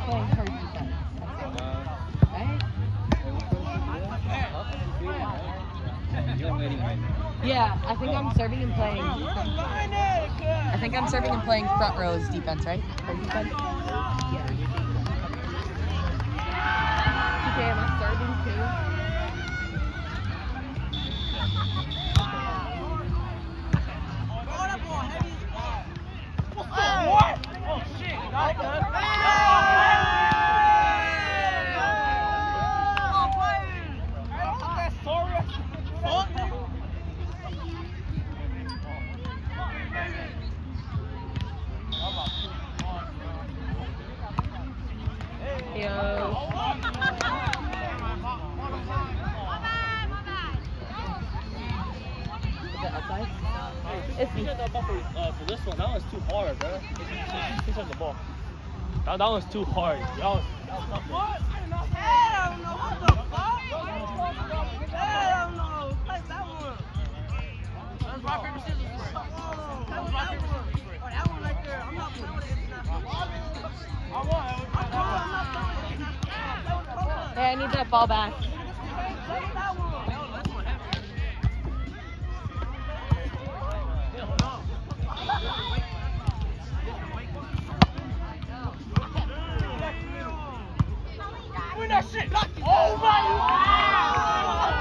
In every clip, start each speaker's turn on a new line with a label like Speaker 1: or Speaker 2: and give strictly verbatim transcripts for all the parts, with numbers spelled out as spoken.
Speaker 1: playing her defense. Right?
Speaker 2: You're waiting right now.
Speaker 1: Yeah, I think I'm serving and playing. I think I'm serving and playing front row's defense, right? Her defense? Yeah. Okay, am I serving too?
Speaker 3: What? Oh shit! Not good.
Speaker 1: It's
Speaker 3: me. Uh, for this one, that one's too hard, bro. He's on the ball. That, that one's too hard. That was, that was tough. What? Hell no! What the fuck? Hell no! Like that one. That's rock paper scissors. That was rock paper scissors. Oh, that one right there. I'm not playing with it. I want. I'm not playing with it.
Speaker 1: Hey, I need that ball back.
Speaker 3: That one. That shit. Oh my God!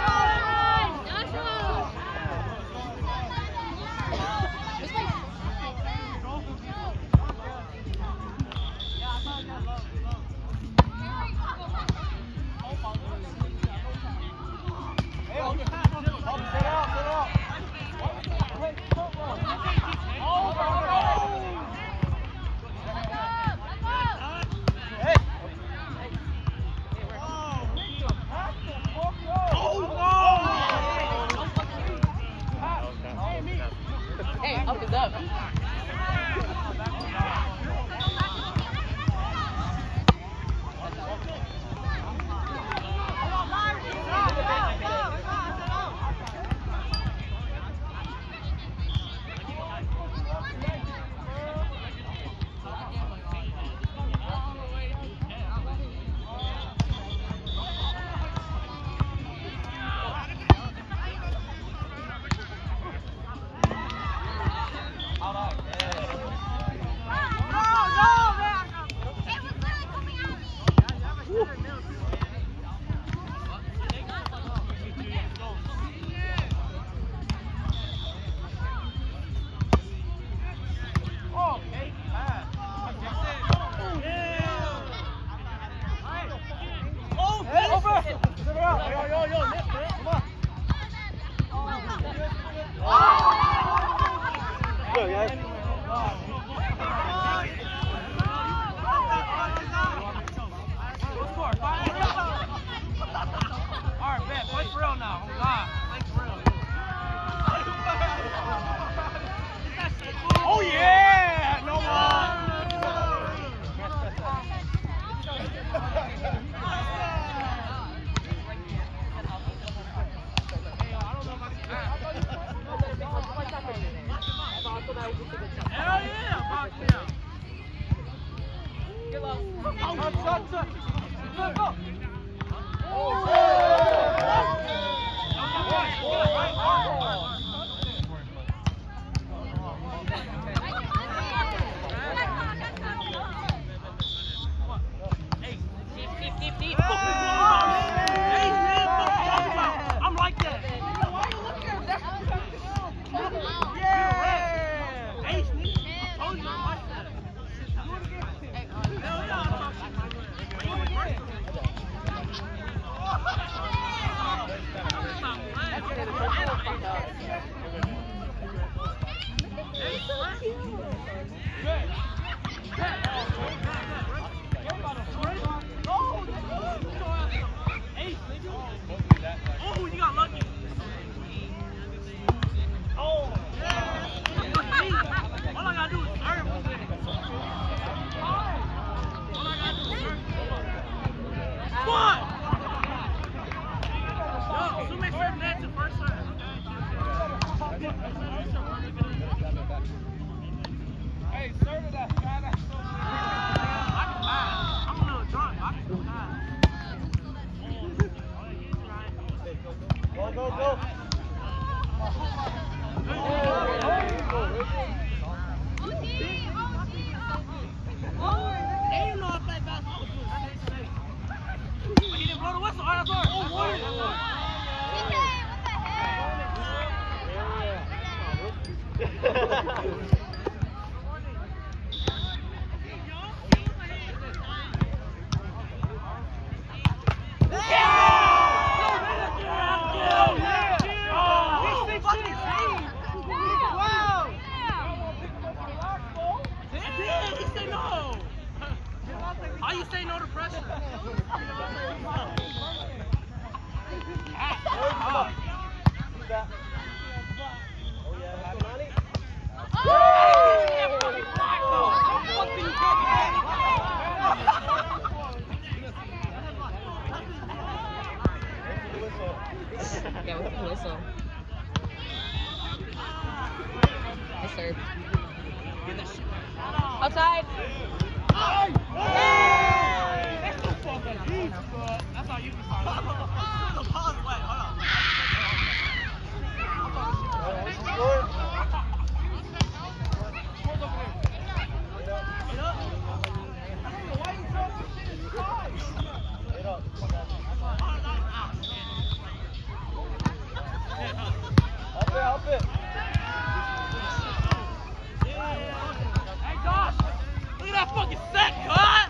Speaker 1: Hey, up is up. Oh yeah! No Hell yeah! Fuck yeah! Go! I'm like that. Yeah. Ace, I told you I'm like that. Hell yeah.
Speaker 3: say no? How you say no to pressure?
Speaker 1: Yeah, with the whistle. Nice serve. Outside.
Speaker 3: That's how you can find out. Wait, hold on.
Speaker 2: Help it, help it.
Speaker 3: Hey, Josh, look at that fucking set, cut!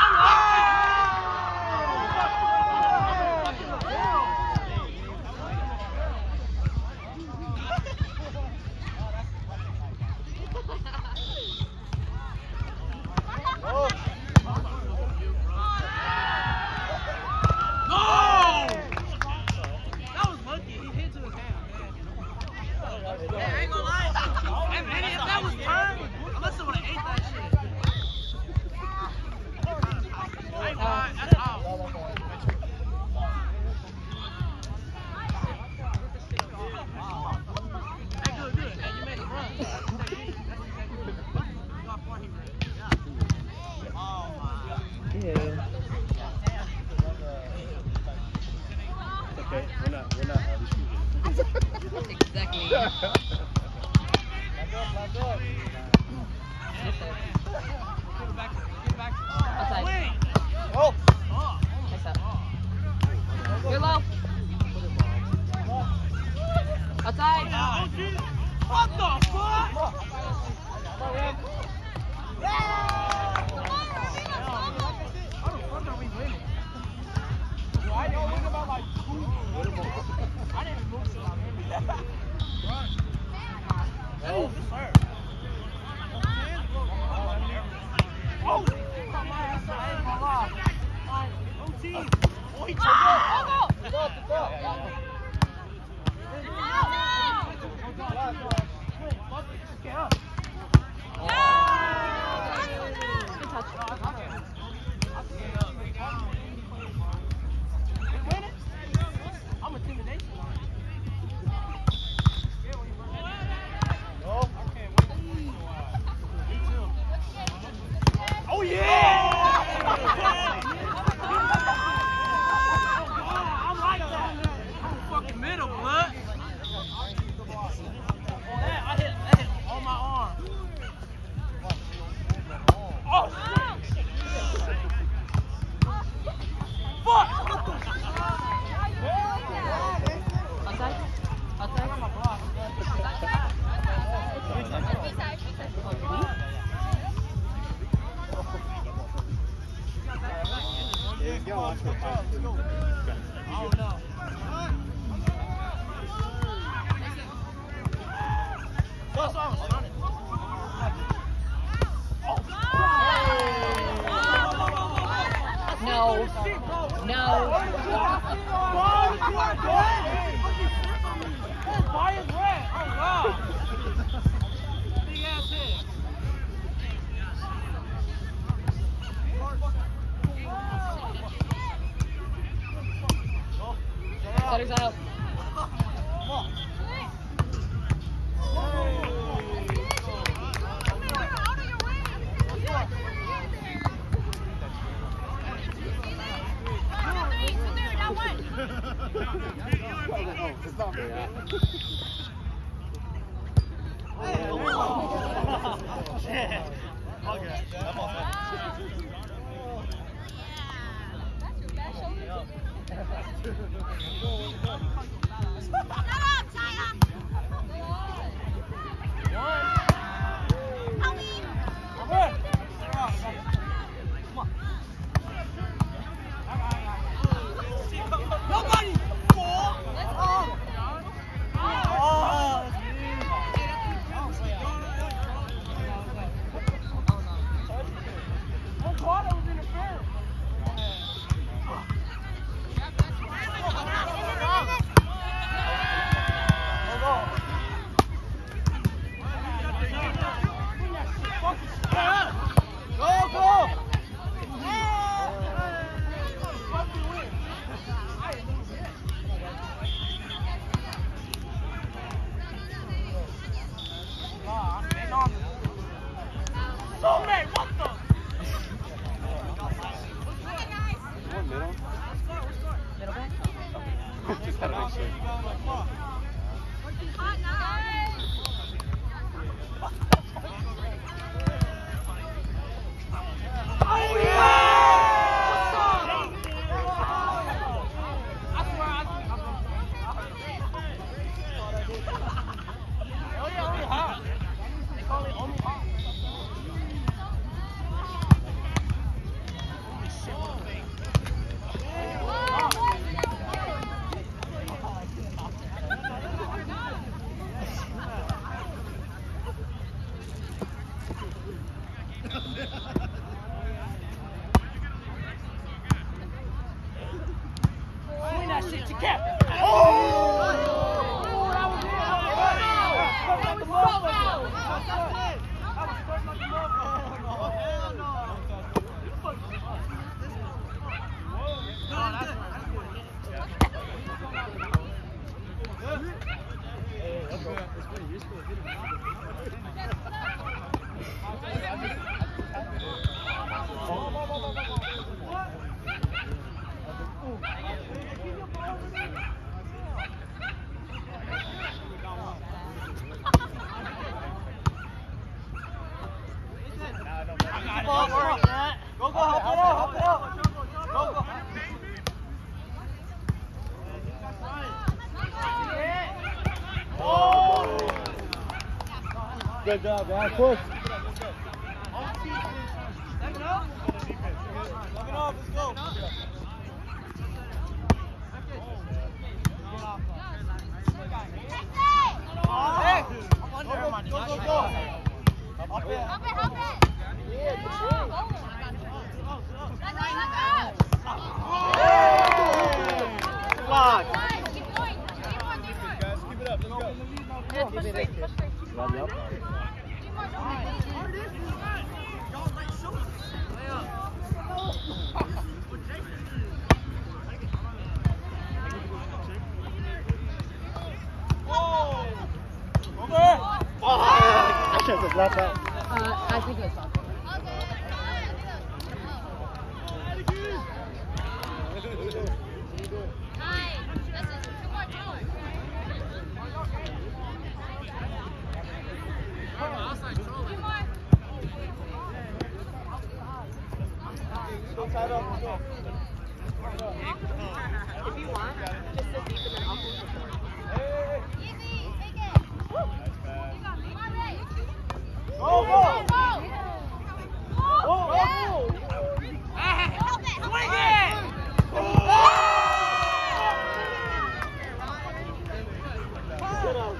Speaker 2: Okay, we're not, we're not uh, disputing.
Speaker 1: Exactly.
Speaker 2: Back up, back up.
Speaker 1: Outside.
Speaker 2: Oh!
Speaker 1: Nice up. You're low. Outside.
Speaker 3: What the fuck? I don't think about like two. I didn't move so I'm in. Oh, this hurt. Oh! Come on, that's not ain't gonna lie. O T. Oh, he took it.
Speaker 2: Go, go.
Speaker 3: Get up.
Speaker 1: Good touch.
Speaker 3: I'm intimidation.
Speaker 2: Go.
Speaker 3: Oh yeah! I like that. Fucking middle, blood. I hit, I hit on my arm. Oh shit! Fuck!
Speaker 1: Outside. Outside.
Speaker 2: Yeah, go on.
Speaker 3: Oh no. That's why I was running.
Speaker 1: No. No.
Speaker 3: Why is red? Oh wow. Big ass hit.
Speaker 1: Sutter's out.
Speaker 2: It's not me.
Speaker 3: Shit. Okay. I'm all set. Nobody. Oh. Swing that shit to Cap.
Speaker 2: Go, go, help it out, help it out. Go, go. Oh! Good job, guys. Push. Step it up. Step it up, let's go. Hey! Go, go, go, go. Up it.
Speaker 4: Help it, help it.
Speaker 2: Yeah, good shit. Come on.
Speaker 4: Keep going. Keep going, keep going.
Speaker 2: Guys, keep it up. Let's go.
Speaker 4: Yeah, push straight, push straight.
Speaker 2: Love you.
Speaker 4: Keep more going.
Speaker 2: Oh, I should have left that.
Speaker 1: Uh, I think it was soccer.
Speaker 4: Nice. This is two more, two more. Two more.
Speaker 2: Go tight up. Let's go.
Speaker 1: If you want, just sit deep and then I'll push the board.
Speaker 4: Easy. Take it. Come on, Ray.
Speaker 2: Go, go.
Speaker 4: Go.
Speaker 2: Go, go.
Speaker 4: Help it.
Speaker 3: Swing it!
Speaker 2: Get out.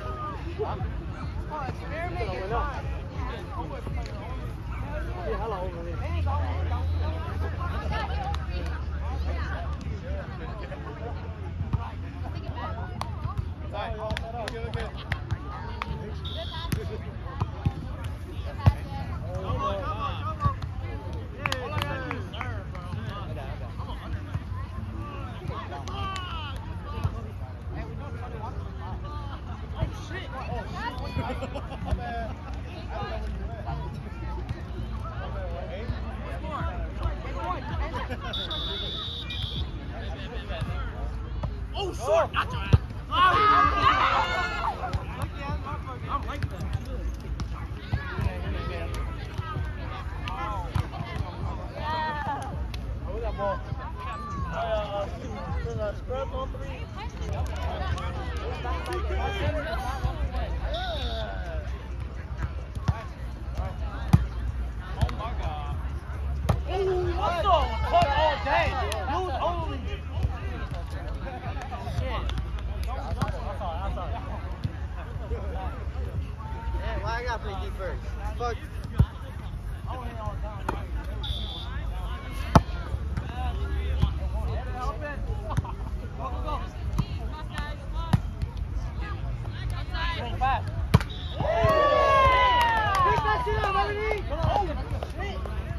Speaker 2: Yeah, hello, over here.
Speaker 3: Oh, short! Not your ass. Oh, I like that.
Speaker 2: Hold that ball. Uh, uh, scrub on three.
Speaker 3: What's the cut all day? Use only. Shit.
Speaker 2: Yeah, why I gotta play deep first? Fuck.
Speaker 3: Swing fast.
Speaker 2: Pick that shit up, everything!
Speaker 3: Oh, shit.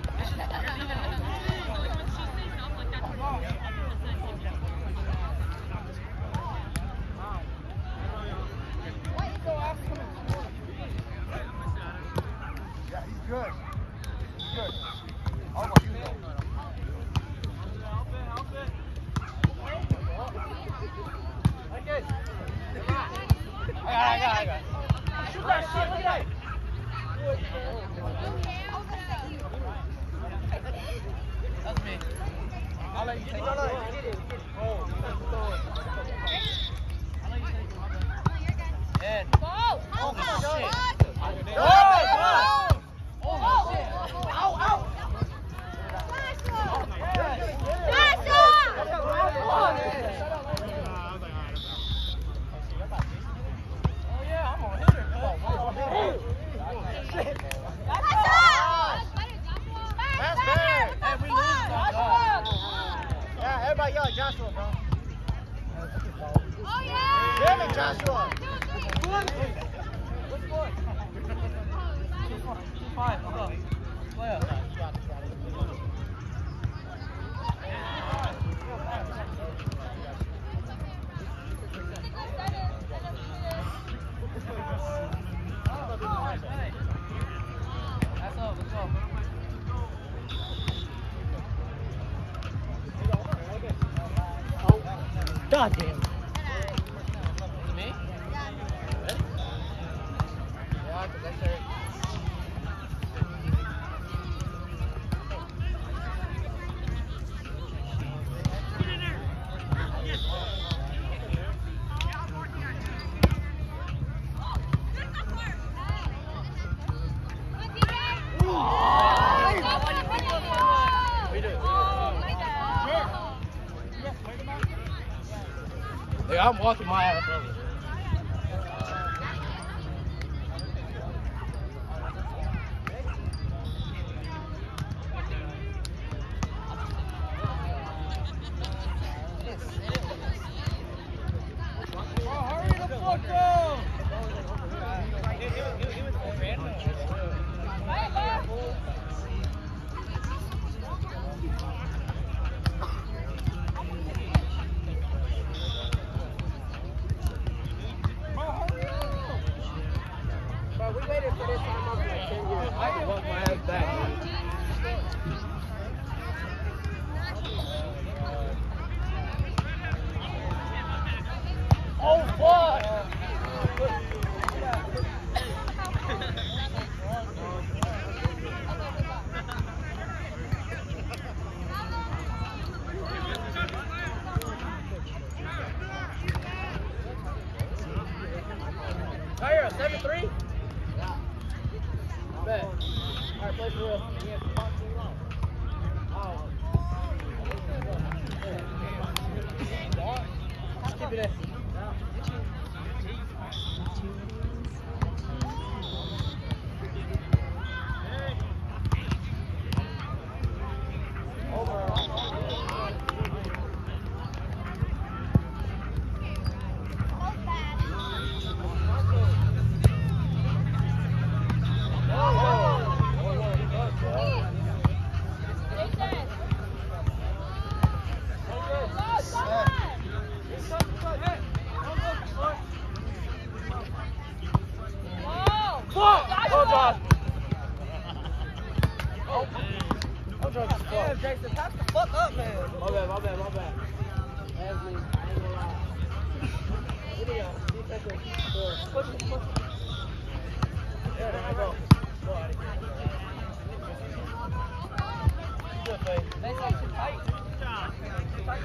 Speaker 2: Yeah, he's good. He's good. How about you, though?
Speaker 3: I got it, I got it, I got it. Shoot that shit, look at that. That's me. I'll let you take it.
Speaker 2: No, no, get it, get it. Oh,
Speaker 3: And.
Speaker 4: Go.
Speaker 3: Oh,
Speaker 4: Help
Speaker 3: shit.
Speaker 4: out.
Speaker 3: Oh,
Speaker 4: Go.
Speaker 3: oh, shit. Ow, ow.
Speaker 4: Pass on.
Speaker 3: Oh, yeah, I'm a hitter.
Speaker 4: Pass on.
Speaker 2: Joshua.
Speaker 3: Five, hold on. Player. That's all, let's go. God damn. Me? Yeah, because that's her. Yeah, I'm walking my ass over. seven three? Yeah. Bet. Alright, play for real. Oh. Keep it in. Jason, pass the fuck up, man. My bad, my bad, my bad. That's me. I ain't gonna lie. Video. Defensive. Push it, push it. There, there I go. Go out of here. Good, Faye. They say too tight. Too tight.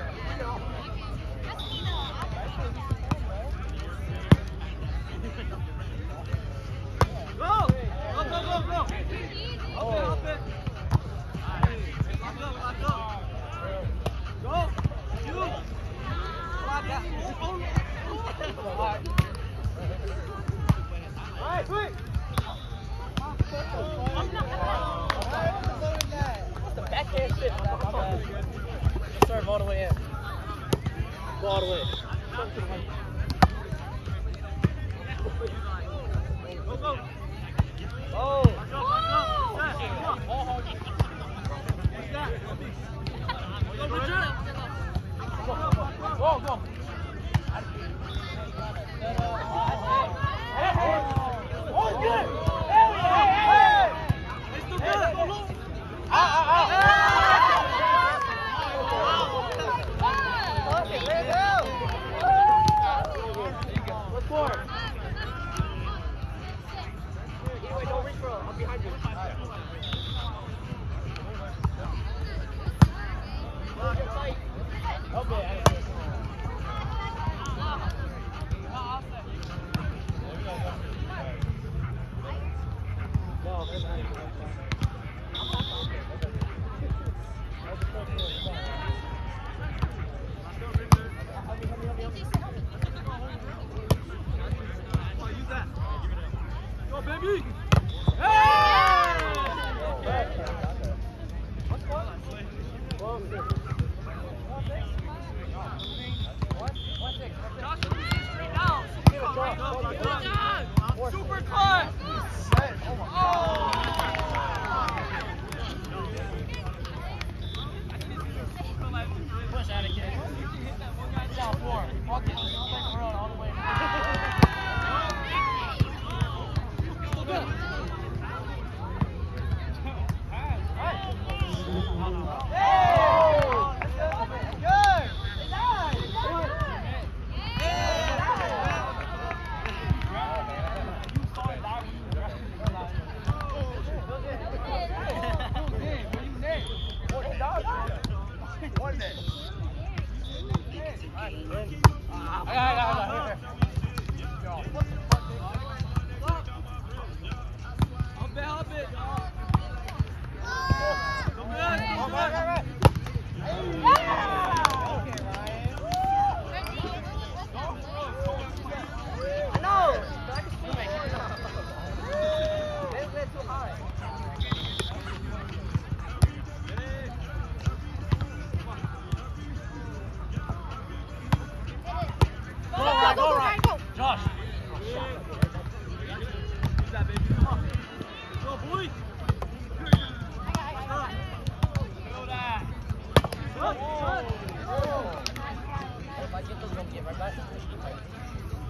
Speaker 3: Go! Go, go, go, go! Up it, up it. Go! You! Alright, alright, quick! What's the backhand shit? Serve all the way in. Go all the way. Go, go! Oh! What's that? Go, Richard! Go, go! Oh, good! Hey, hey, hey! It's too good! Ah, ah, ah! Okay, let it go!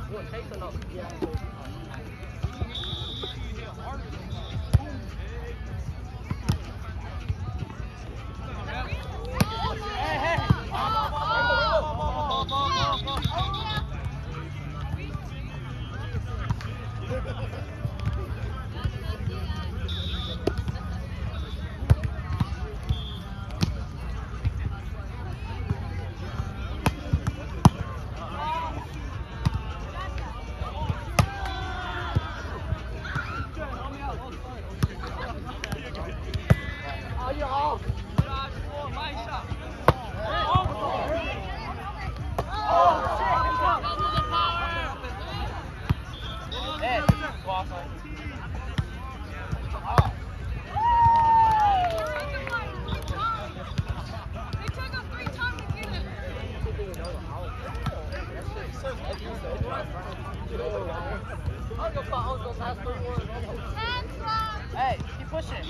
Speaker 1: Hey, keep pushing.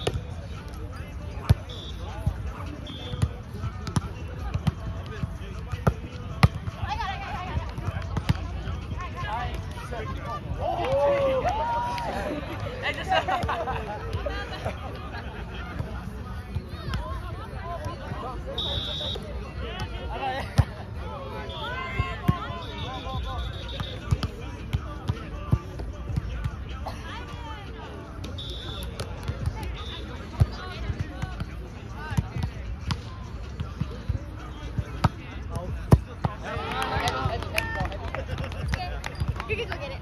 Speaker 1: Hey, just
Speaker 4: You can go get it.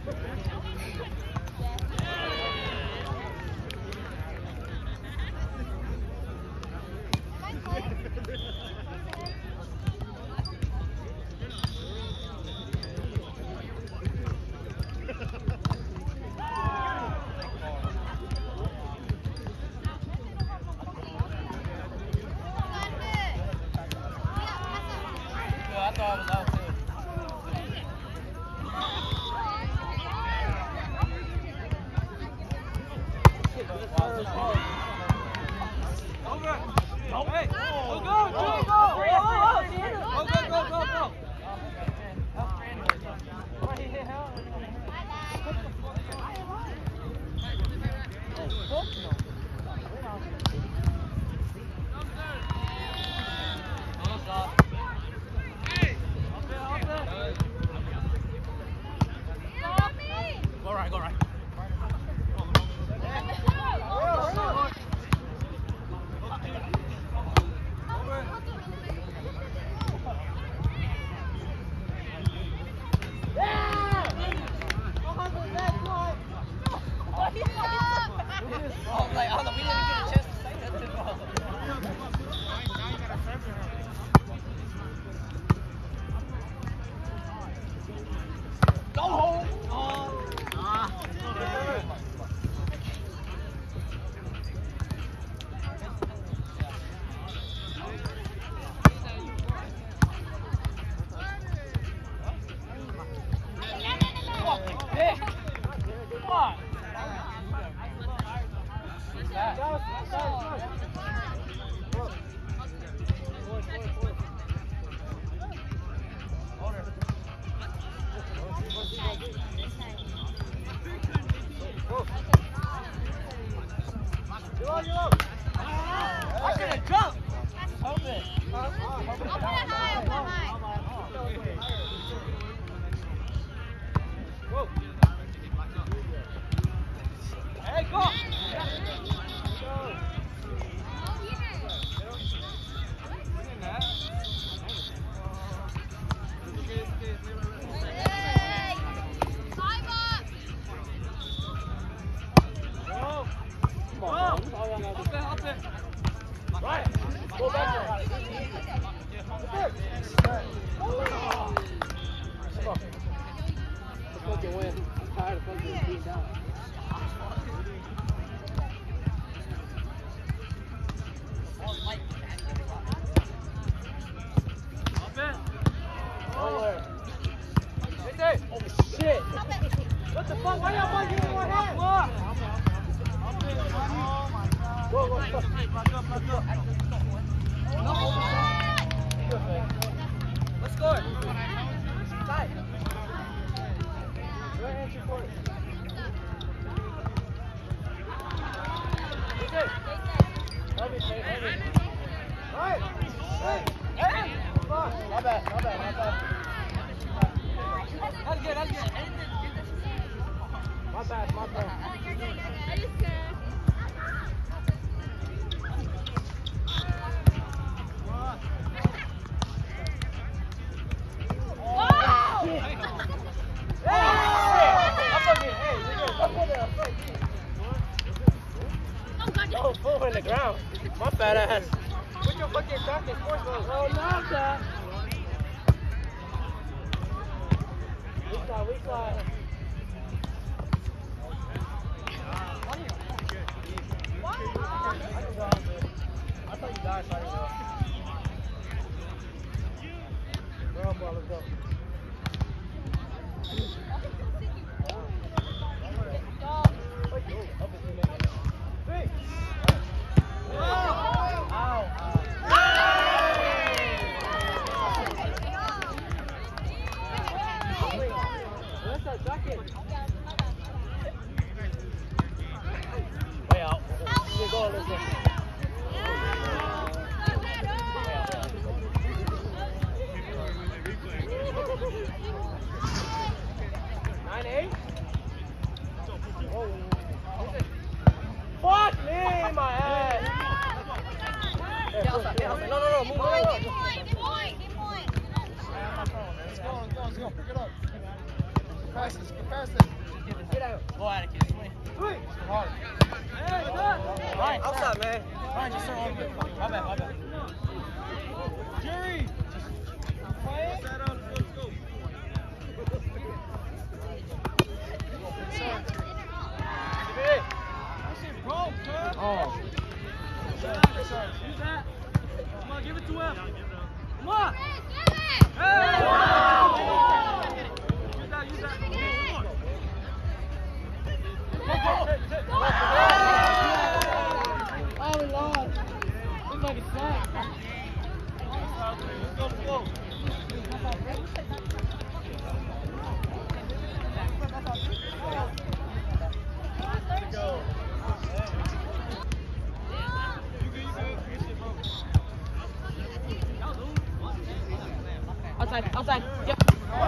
Speaker 1: I thought I was out too.
Speaker 3: Hey, go, go, go, go, go, go, go, go, go. Go right, go right.
Speaker 1: Oh, like, oh, we didn't get a chance to say that to him. Go home! Oh. Ah. Hey! Come on! I could have jumped! Hold it.
Speaker 4: I'll put it high, I'll put it high.
Speaker 3: Whoa. Hey, go!
Speaker 4: Hey! Five up!
Speaker 3: Go! Come on, up it, up it. Right. Go back there. Let's fucking win. I'm tired of fucking being down. Up it. Nowhere. Right there. Oh shit. What the fuck? Why y'all want to give me more hands? Look. Whoa, whoa, stop. Back up, back up. No. Let's score. Tied.
Speaker 2: Not bad, not bad, not bad. That's good, that's good. My bad, my bad.
Speaker 4: You're good, you're good. I just scared.
Speaker 3: Oh, full in the ground. My fat ass.
Speaker 2: Put your fucking jacket, sports clothes.
Speaker 3: Oh, no, sir. Weak side, weak side.
Speaker 2: I thought you died, sorry, bro. Bro, bro, let's go.
Speaker 3: Way out. Let's go, let's go. Nine eight. Fuck me, my ass.
Speaker 1: Get outside, get outside. No, no, no, move, move,
Speaker 4: Good
Speaker 1: move.
Speaker 4: point, good point, good point.
Speaker 2: Let's go, let's go, let's go. Pick it up. Get past this, get past this.
Speaker 3: Get out. Go at it, kid. Swing.
Speaker 2: Three. Hard.
Speaker 3: Ryan, outside, man. Ryan, just throw on. My bad, my bad.
Speaker 2: Jerry. Set up, let's go.
Speaker 1: Oh.
Speaker 2: Use that. Come on, give it to him. Come on. Hey! Use that, use that.
Speaker 1: Oh, we lost. Looks like a sack.
Speaker 2: Let's go, let's go. Let's go.
Speaker 1: Outside, outside. Yep.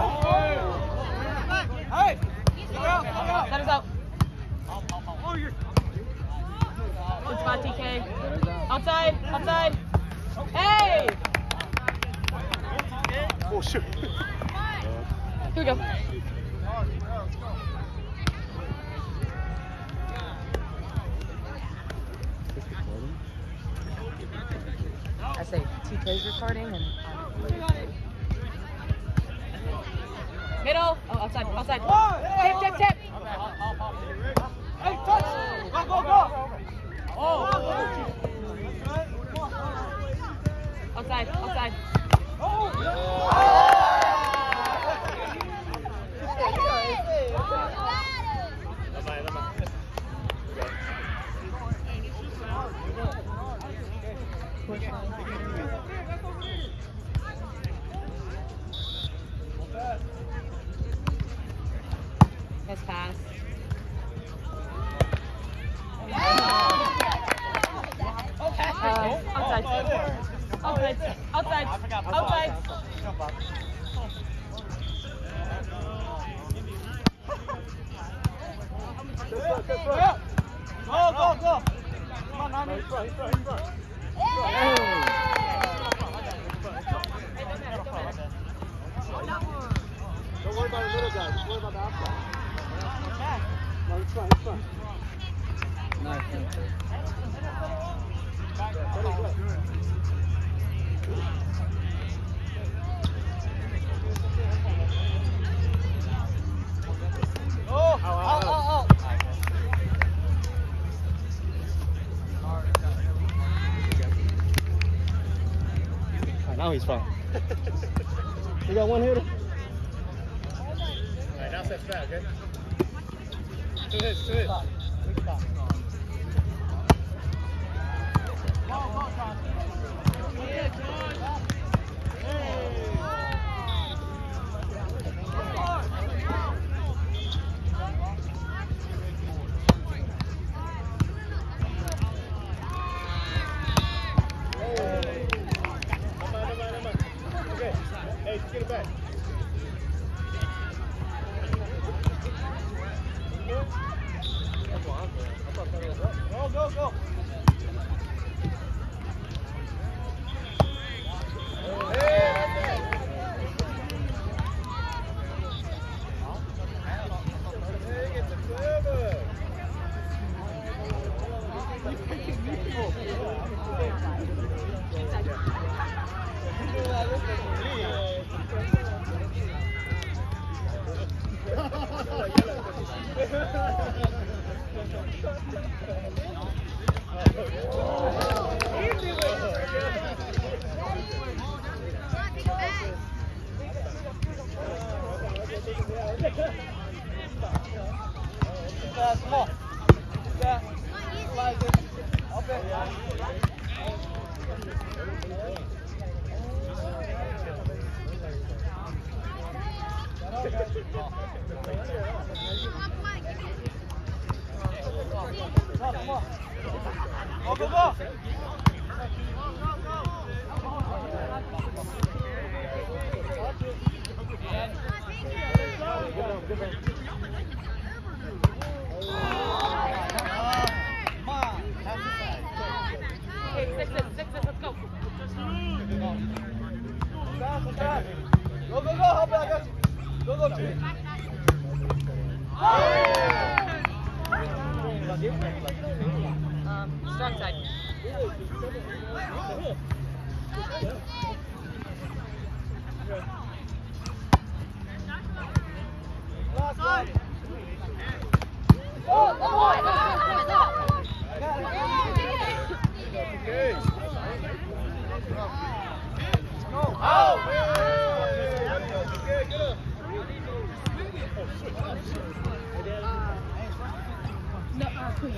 Speaker 2: Hey!
Speaker 1: That is out.
Speaker 2: Oh, you're...
Speaker 1: Good spot, T K. Outside, outside. Hey!
Speaker 2: Oh, shit.
Speaker 1: Here we go. I say T K's recording and. Middle. Oh, outside, outside. Tip, tip, tip.
Speaker 2: Hey, touch! Go, go, go!
Speaker 1: Oh. Outside, outside. Nice pass. Uh, outside. Outside. Outside. Outside.
Speaker 2: Go, go, go! Come on, Nami. He's front, he's front, he's front. Don't worry about the little guy, just worry about the outside. No, he's front, he's front.
Speaker 1: Nice.
Speaker 2: Oh, oh, oh, oh.
Speaker 3: Now he's fine. We got one hitter.
Speaker 2: Alright, now set fat, okay? Two hits, two hits. Get it back. Go, go, go. Come on. Yeah. Up it. Come on. Go, go, go. Go, go, go, help it, I got you. Go, go, Jimmy.
Speaker 1: Um, strong side.
Speaker 2: Last one.
Speaker 1: Oh, oh,
Speaker 2: Okay. Go. Out. Okay, get up.
Speaker 1: no, uh, please.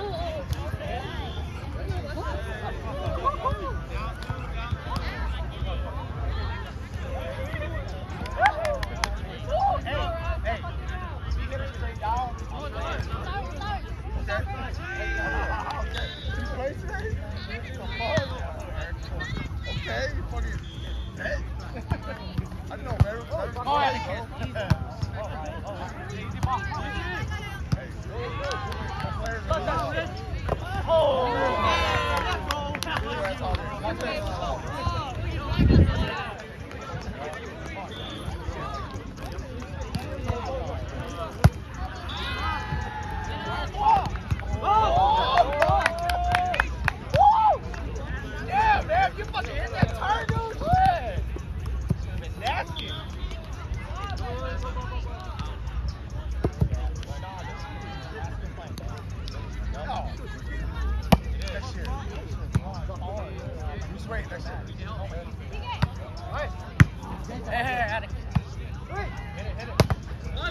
Speaker 2: Okay, you fucking dead. I know, man.
Speaker 1: Oh, yeah,
Speaker 2: Yeah, man, you fucking hit that turn, dude. Shit. Should've been nasty. No. That shit. Who's waiting that shit? Right.
Speaker 1: Hey, hey, hey, Attic.
Speaker 2: Hit it, hit it.
Speaker 4: Yeah.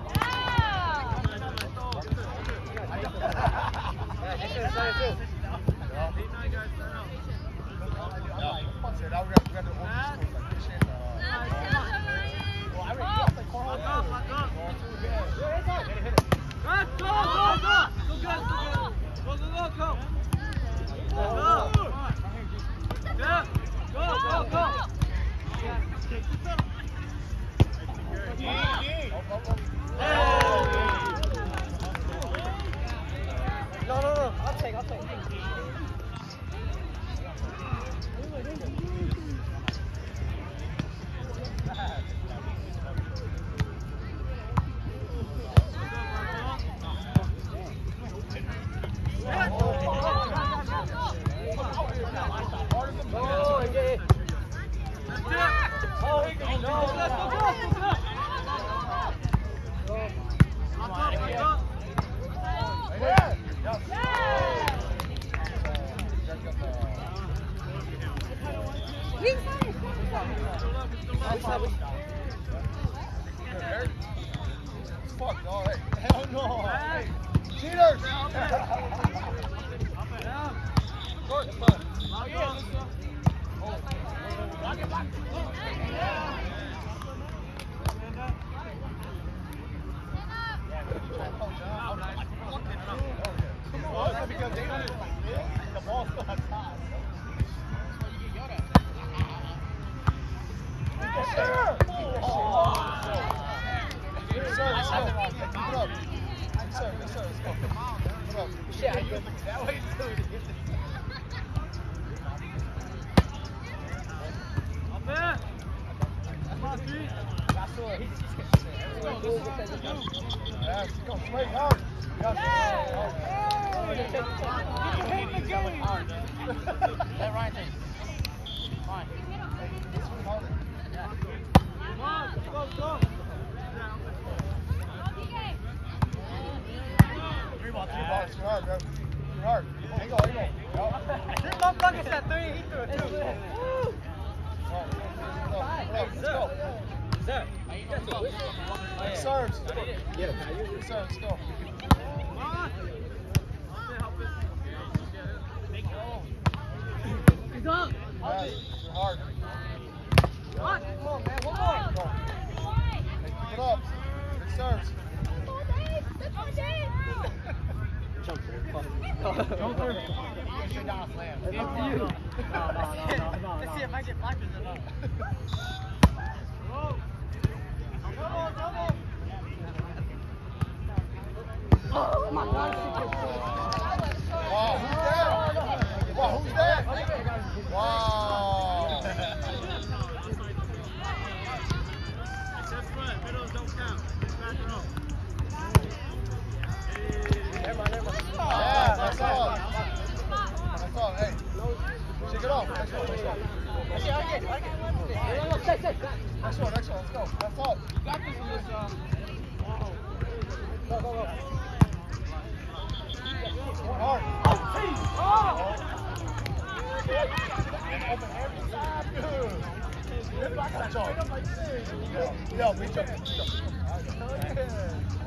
Speaker 2: No, no, no. I'll take, I'll take. Fuck, all right. Hell no. Hey, cheaters! Short, son. Because they don't, the ball still has pass.
Speaker 5: Yes, go straight hard. Yes.
Speaker 2: Let Ryan take. Fine. Come on, let's go, let's go.
Speaker 5: Three ball, three balls, too hard, bro. Too hard. Angle, angle.
Speaker 2: This motherfucker said three, he threw it too. Woo!
Speaker 5: Let's go.
Speaker 3: Sir,
Speaker 5: Let's serves. Yeah, let's serve. Let's go.
Speaker 2: Come on. He's up.
Speaker 5: Yes, too hard.
Speaker 2: Come on, man, one more.
Speaker 5: Go. Pick it up. Big serves.
Speaker 2: Let's see if I get blackers or not. Oh my God.
Speaker 5: Wow, who's that? Wow, who's that? Wow.
Speaker 2: That's right, middles don't count. Back row.
Speaker 5: Yeah, that's all. That's all. Hey, shake it off. Next one, next one. Next one, next one. Let's go. That's all.
Speaker 2: You got this in this, uh... Go, go, go.
Speaker 5: Hard.
Speaker 2: Oh!
Speaker 5: Open every side. Good. Watch out. Yeah, reach up. Reach up.